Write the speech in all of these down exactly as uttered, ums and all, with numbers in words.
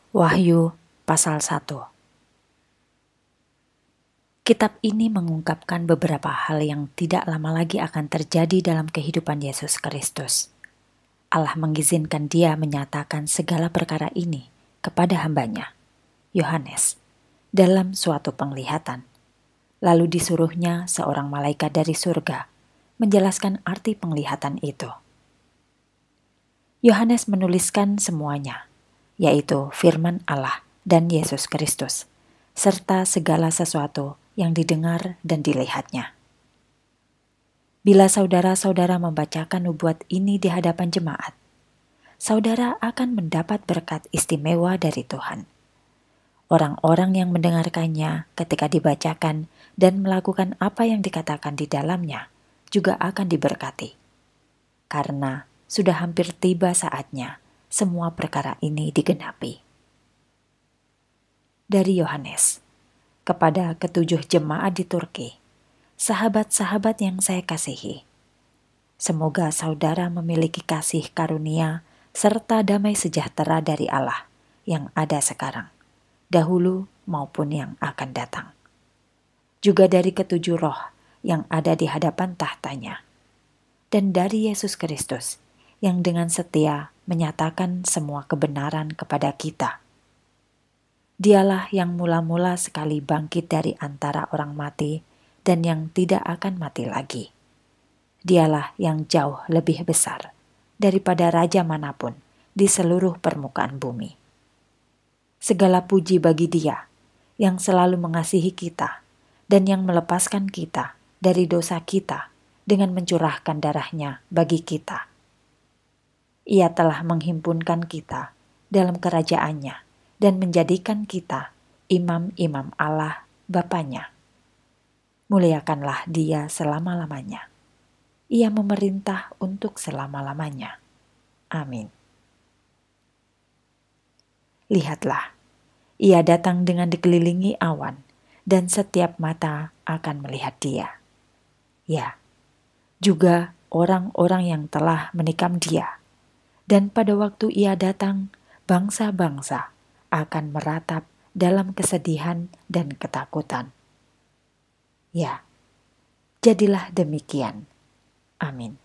Wahyu pasal satu. Kitab ini mengungkapkan beberapa hal yang tidak lama lagi akan terjadi dalam kehidupan Yesus Kristus. Allah mengizinkan Dia menyatakan segala perkara ini kepada hambanya, Yohanes, dalam suatu penglihatan. Lalu disuruhnya seorang malaikat dari surga menjelaskan arti penglihatan itu. Yohanes menuliskan semuanya, yaitu firman Allah dan Yesus Kristus, serta segala sesuatu yang didengar dan dilihatnya. Bila saudara-saudara membacakan nubuat ini di hadapan jemaat, saudara akan mendapat berkat istimewa dari Tuhan. Orang-orang yang mendengarkannya ketika dibacakan dan melakukan apa yang dikatakan di dalamnya juga akan diberkati. Karena sudah hampir tiba saatnya semua perkara ini digenapi. Dari Yohanes, kepada ketujuh jemaat di Turki, sahabat-sahabat yang saya kasihi. Semoga saudara memiliki kasih karunia serta damai sejahtera dari Allah yang ada sekarang, dahulu maupun yang akan datang. Juga dari ketujuh roh yang ada di hadapan tahtanya, dan dari Yesus Kristus yang dengan setia menyatakan semua kebenaran kepada kita. Dialah yang mula-mula sekali bangkit dari antara orang mati dan yang tidak akan mati lagi. Dialah yang jauh lebih besar daripada raja manapun di seluruh permukaan bumi. Segala puji bagi Dia yang selalu mengasihi kita dan yang melepaskan kita dari dosa kita dengan mencurahkan darahnya bagi kita. Ia telah menghimpunkan kita dalam kerajaannya dan menjadikan kita imam-imam Allah Bapanya. Muliakanlah Dia selama-lamanya. Ia memerintah untuk selama-lamanya. Amin. Lihatlah, Ia datang dengan dikelilingi awan, dan setiap mata akan melihat Dia. Ya, juga orang-orang yang telah menikam Dia. Dan pada waktu Ia datang, bangsa-bangsa akan meratap dalam kesedihan dan ketakutan. Ya, jadilah demikian. Amin.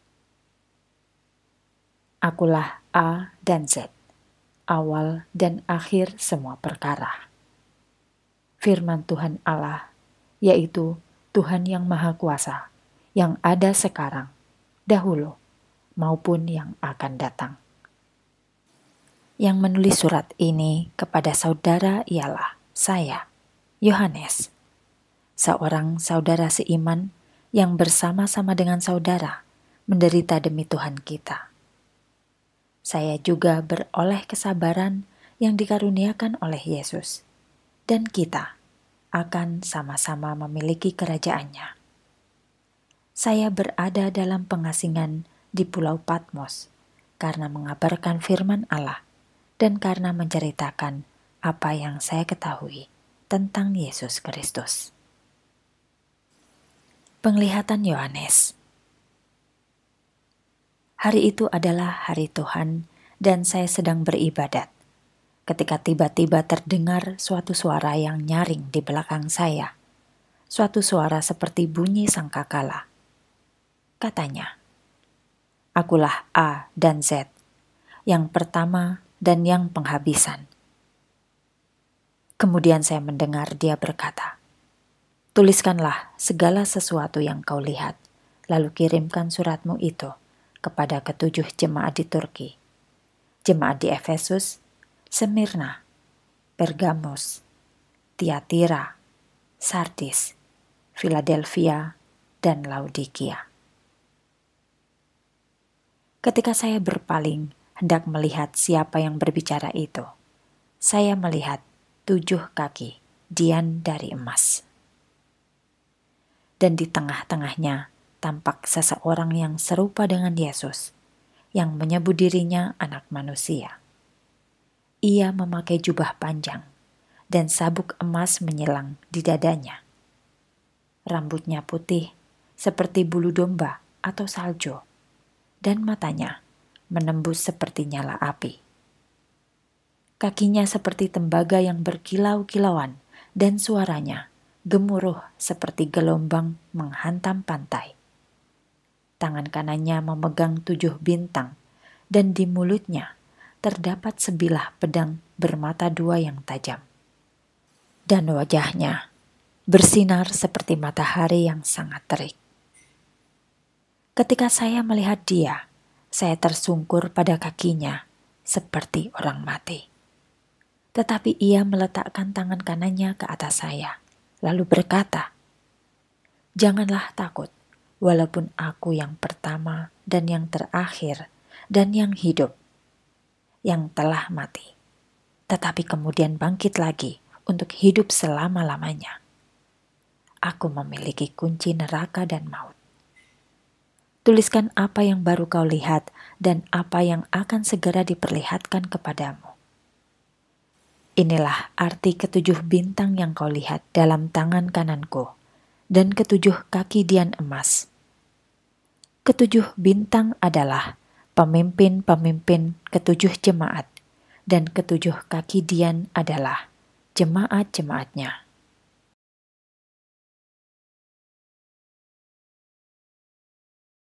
Akulah A dan Z, awal dan akhir semua perkara. Firman Tuhan Allah, yaitu Tuhan yang Maha Kuasa, yang ada sekarang, dahulu, maupun yang akan datang. Yang menulis surat ini kepada saudara ialah saya, Yohanes, seorang saudara seiman yang bersama-sama dengan saudara menderita demi Tuhan kita. Saya juga beroleh kesabaran yang dikaruniakan oleh Yesus, dan kita akan sama-sama memiliki kerajaannya. Saya berada dalam pengasingan di Pulau Patmos karena mengabarkan firman Allah dan karena menceritakan apa yang saya ketahui tentang Yesus Kristus. Penglihatan Yohanes. Hari itu adalah hari Tuhan dan saya sedang beribadat, ketika tiba-tiba terdengar suatu suara yang nyaring di belakang saya, suatu suara seperti bunyi sangkakala. Katanya, "Akulah A dan Z, yang pertama dan yang penghabisan." Kemudian saya mendengar Dia berkata, "Tuliskanlah segala sesuatu yang kau lihat, lalu kirimkan suratmu itu kepada ketujuh jemaat di Turki, jemaat di Efesus, Semirna, Pergamos, Tiatira, Sardis, Philadelphia, dan Laodikia." Ketika saya berpaling hendak melihat siapa yang berbicara itu, saya melihat tujuh kaki dian dari emas. Dan di tengah-tengahnya tampak seseorang yang serupa dengan Yesus, yang menyebut dirinya Anak Manusia. Ia memakai jubah panjang, dan sabuk emas menyilang di dadanya. Rambutnya putih seperti bulu domba atau salju, dan matanya menembus seperti nyala api. Kakinya seperti tembaga yang berkilau-kilauan dan suaranya gemuruh seperti gelombang menghantam pantai. Tangan kanannya memegang tujuh bintang dan di mulutnya terdapat sebilah pedang bermata dua yang tajam. Dan wajahnya bersinar seperti matahari yang sangat terik. Ketika saya melihat dia, saya tersungkur pada kakinya seperti orang mati. Tetapi ia meletakkan tangan kanannya ke atas saya, lalu berkata, "Janganlah takut, walaupun aku yang pertama dan yang terakhir dan yang hidup, yang telah mati, tetapi kemudian bangkit lagi untuk hidup selama-lamanya. Aku memiliki kunci neraka dan maut. Tuliskan apa yang baru kau lihat dan apa yang akan segera diperlihatkan kepadamu. Inilah arti ketujuh bintang yang kau lihat dalam tangan kananku dan ketujuh kaki dian emas. Ketujuh bintang adalah pemimpin-pemimpin ketujuh jemaat dan ketujuh kaki dian adalah jemaat-jemaatnya."